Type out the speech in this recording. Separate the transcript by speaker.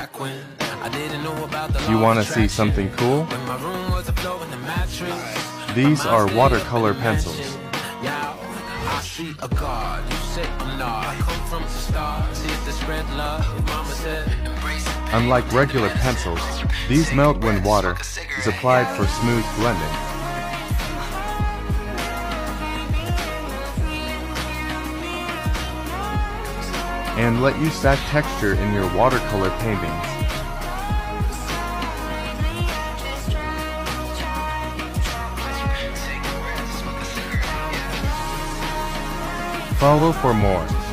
Speaker 1: You want to see something cool? These are watercolor pencils. Unlike regular pencils, these melt when water is applied for smooth blending. And let you stack texture in your watercolor paintings. Follow for more.